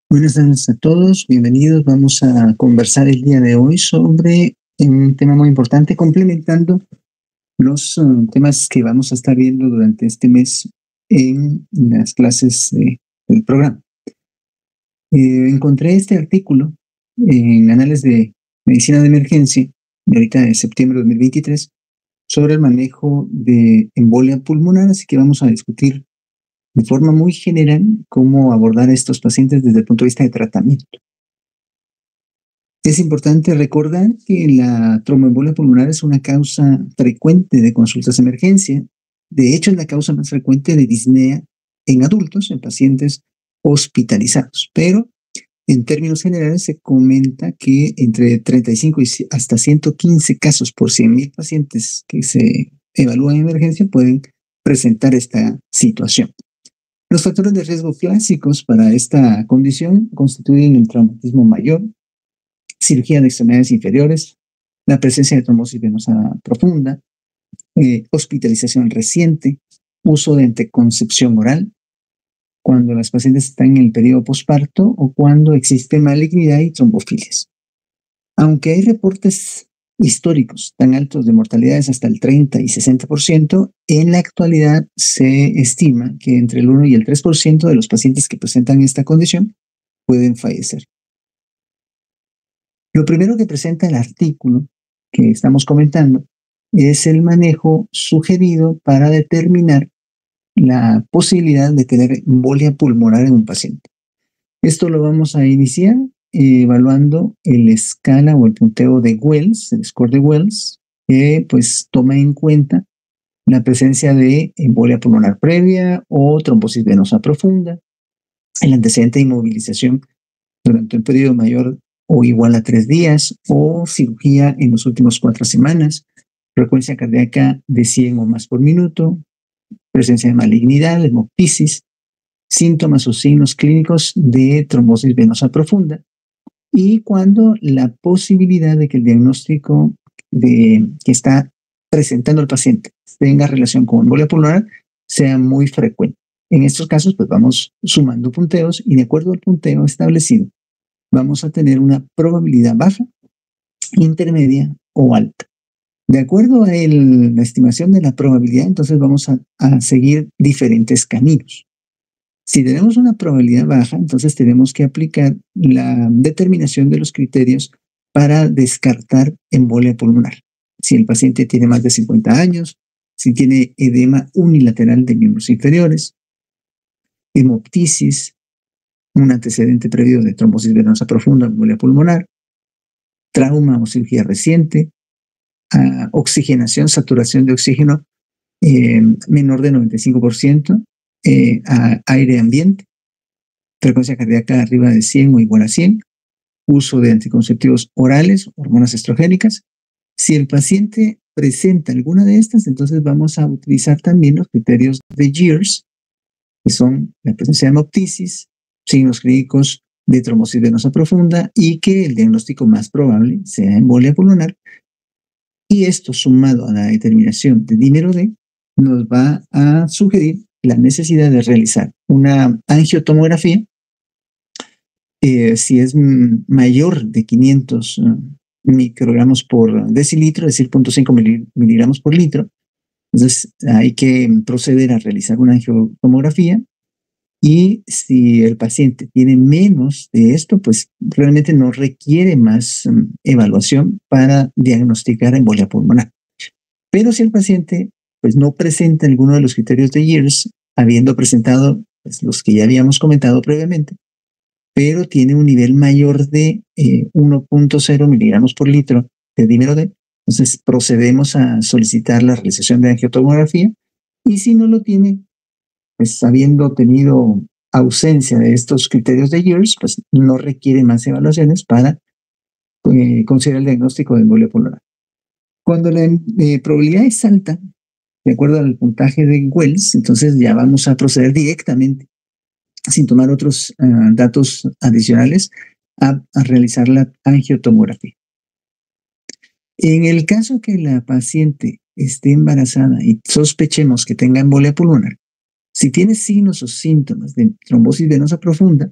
Buenas tardes a todos, bienvenidos. Vamos a conversar el día de hoy sobre un tema muy importante, complementando los temas que vamos a estar viendo durante este mes en las clases del programa. Encontré este artículo en Anales de Medicina de Emergencia, de ahorita de septiembre de 2023, sobre el manejo de embolia pulmonar, así que vamos a discutir de forma muy general cómo abordar a estos pacientes desde el punto de vista de tratamiento. Es importante recordar que la tromboembolia pulmonar es una causa frecuente de consultas de emergencia. De hecho, es la causa más frecuente de disnea en adultos, en pacientes hospitalizados. Pero en términos generales se comenta que entre 35 y hasta 115 casos por 100,000 pacientes que se evalúan en emergencia pueden presentar esta situación. Los factores de riesgo clásicos para esta condición constituyen el traumatismo mayor, cirugía de extremidades inferiores, la presencia de trombosis venosa profunda, hospitalización reciente, uso de anticoncepción oral, cuando las pacientes están en el periodo posparto o cuando existe malignidad y trombofilias. Aunque hay reportes históricos tan altos de mortalidades hasta el 30 y 60%, en la actualidad se estima que entre el 1 y el 3% de los pacientes que presentan esta condición pueden fallecer. Lo primero que presenta el artículo que estamos comentando es el manejo sugerido para determinar la posibilidad de tener embolia pulmonar en un paciente. Esto lo vamos a iniciar evaluando el escala o el punteo de Wells, el score de Wells, que pues toma en cuenta la presencia de embolia pulmonar previa o trombosis venosa profunda, el antecedente de inmovilización durante un periodo mayor o igual a 3 días, o cirugía en los últimos 4 semanas, frecuencia cardíaca de 100 o más por minuto, presencia de malignidad, hemoptisis, síntomas o signos clínicos de trombosis venosa profunda, y cuando la posibilidad de que el diagnóstico que está presentando el paciente tenga relación con embolia pulmonar sea muy frecuente. En estos casos, pues vamos sumando punteos y de acuerdo al punteo establecido, vamos a tener una probabilidad baja, intermedia o alta. De acuerdo a la estimación de la probabilidad, entonces vamos a seguir diferentes caminos. Si tenemos una probabilidad baja, entonces tenemos que aplicar la determinación de los criterios para descartar embolia pulmonar. Si el paciente tiene más de 50 años, si tiene edema unilateral de miembros inferiores, hemoptisis, un antecedente previo de trombosis venosa profunda, embolia pulmonar, trauma o cirugía reciente, oxigenación, saturación de oxígeno menor de 95%, a aire ambiente, frecuencia cardíaca arriba de 100 o igual a 100, uso de anticonceptivos orales, hormonas estrogénicas. Si el paciente presenta alguna de estas, entonces vamos a utilizar también los criterios de Jeers, que son la presencia de hemoptisis, signos clínicos de trombosis venosa profunda y que el diagnóstico más probable sea embolia pulmonar. Y esto sumado a la determinación de dímero D nos va a sugerir la necesidad de realizar una angiotomografía si es mayor de 500 microgramos por decilitro, es decir, 0.5 miligramos por litro. Entonces hay que proceder a realizar una angiotomografía y si el paciente tiene menos de esto, pues realmente no requiere más evaluación para diagnosticar embolia pulmonar. Pero si el paciente pues no presenta alguno de los criterios de Jeers, habiendo presentado pues, los que ya habíamos comentado previamente, pero tiene un nivel mayor de 1.0 miligramos por litro de dímero D, entonces procedemos a solicitar la realización de angiotomografía y si no lo tiene, pues habiendo tenido ausencia de estos criterios de Jeers, pues no requiere más evaluaciones para considerar el diagnóstico de embolia pulmonar. Cuando la probabilidad es alta, de acuerdo al puntaje de Wells, entonces ya vamos a proceder directamente, sin tomar otros datos adicionales, a realizar la angiotomografía. En el caso que la paciente esté embarazada y sospechemos que tenga embolia pulmonar, si tiene signos o síntomas de trombosis venosa profunda,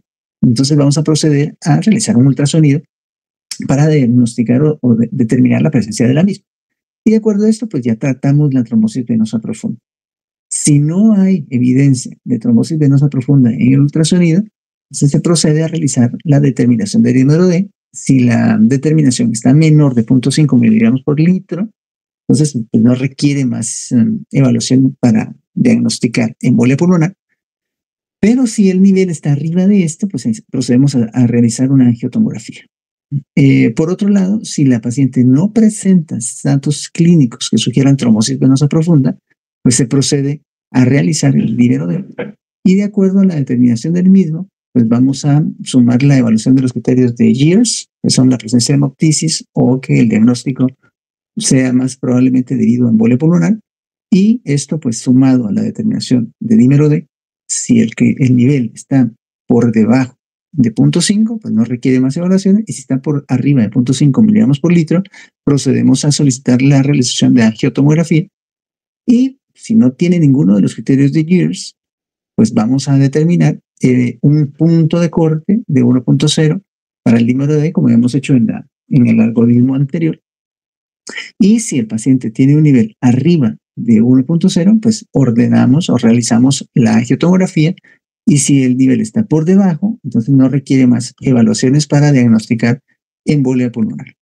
Entonces vamos a proceder a realizar un ultrasonido para diagnosticar o determinar la presencia de la misma. Y de acuerdo a esto, pues ya tratamos la trombosis venosa profunda. Si no hay evidencia de trombosis venosa profunda en el ultrasonido, entonces se procede a realizar la determinación del dímero D. Si la determinación está menor de 0.5 miligramos por litro, entonces pues no requiere más evaluación para diagnosticar embolia pulmonar. Pero si el nivel está arriba de esto, pues procedemos a realizar una angiotomografía. Por otro lado, si la paciente no presenta datos clínicos que sugieran trombosis venosa profunda, pues se procede a realizar el dímero D. Y de acuerdo a la determinación del mismo, pues vamos a sumar la evaluación de los criterios de Years, que son la presencia de hemoptisis o que el diagnóstico sea más probablemente debido a embolia pulmonar. Y esto, pues sumado a la determinación de dímero D, si el nivel está por debajo de 0.5, pues no requiere más evaluaciones, y si está por arriba de 0.5 miligramos por litro, procedemos a solicitar la realización de angiotomografía. Y si no tiene ninguno de los criterios de Years, pues vamos a determinar un punto de corte de 1.0 para el dímero D, como hemos hecho en el algoritmo anterior. Y si el paciente tiene un nivel arriba de 1.0, pues ordenamos o realizamos la angiotomografía. Y si el nivel está por debajo, entonces no requiere más evaluaciones para diagnosticar embolia pulmonar.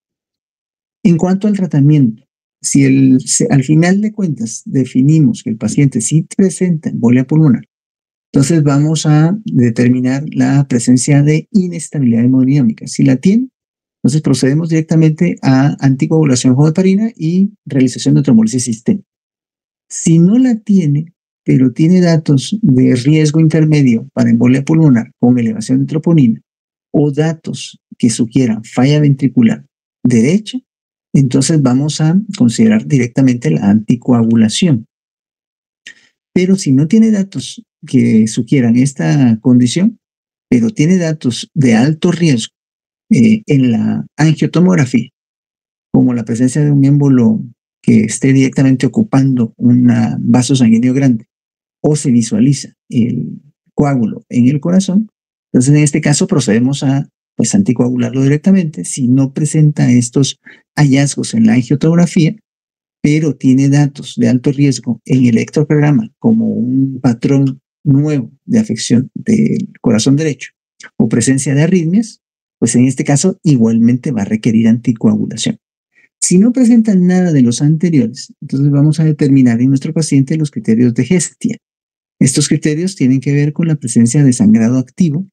En cuanto al tratamiento, si al final de cuentas definimos que el paciente sí presenta embolia pulmonar, entonces vamos a determinar la presencia de inestabilidad hemodinámica. Si la tiene, entonces procedemos directamente a anticoagulación con heparina y realización de trombólisis sistémica. Si no la tiene, pero tiene datos de riesgo intermedio para embolia pulmonar con elevación de troponina o datos que sugieran falla ventricular derecha, entonces vamos a considerar directamente la anticoagulación. Pero si no tiene datos que sugieran esta condición, pero tiene datos de alto riesgo en la angiotomografía, como la presencia de un émbolo que esté directamente ocupando un vaso sanguíneo grande, o se visualiza el coágulo en el corazón, entonces en este caso procedemos a pues anticoagularlo directamente. Si no presenta estos hallazgos en la angiotomografía, pero tiene datos de alto riesgo en el electrocardiograma como un patrón nuevo de afección del corazón derecho o presencia de arritmias, pues en este caso igualmente va a requerir anticoagulación. Si no presenta nada de los anteriores, entonces vamos a determinar en nuestro paciente los criterios de Hestia. Estos criterios tienen que ver con la presencia de sangrado activo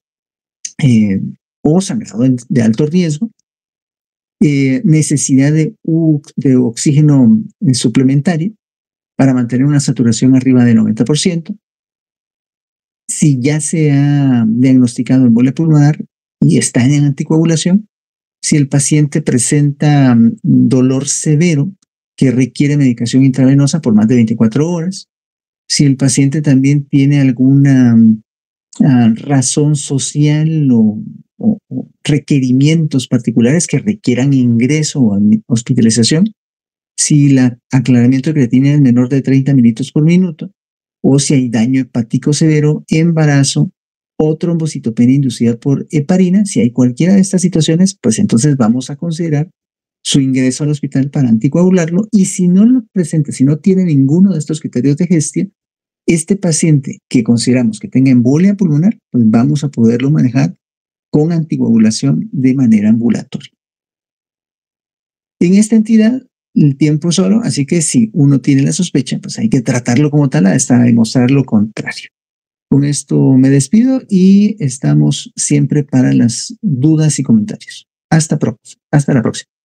o sangrado de alto riesgo, necesidad de oxígeno suplementario para mantener una saturación arriba del 90%. Si ya se ha diagnosticado embolia pulmonar y está en anticoagulación, si el paciente presenta dolor severo que requiere medicación intravenosa por más de 24 horas, si el paciente también tiene alguna razón social o requerimientos particulares que requieran ingreso o hospitalización, si el aclaramiento de creatinina es menor de 30 mililitros por minuto, o si hay daño hepático severo, embarazo o trombocitopenia inducida por heparina. Si hay cualquiera de estas situaciones, pues entonces vamos a considerar su ingreso al hospital para anticoagularlo. Y si no lo presenta, si no tiene ninguno de estos criterios de Hestia, este paciente que consideramos que tenga embolia pulmonar, pues vamos a poderlo manejar con anticoagulación de manera ambulatoria. En esta entidad, el tiempo es oro, así que si uno tiene la sospecha, pues hay que tratarlo como tal hasta demostrar lo contrario. Con esto me despido y estamos siempre para las dudas y comentarios. Hasta la próxima.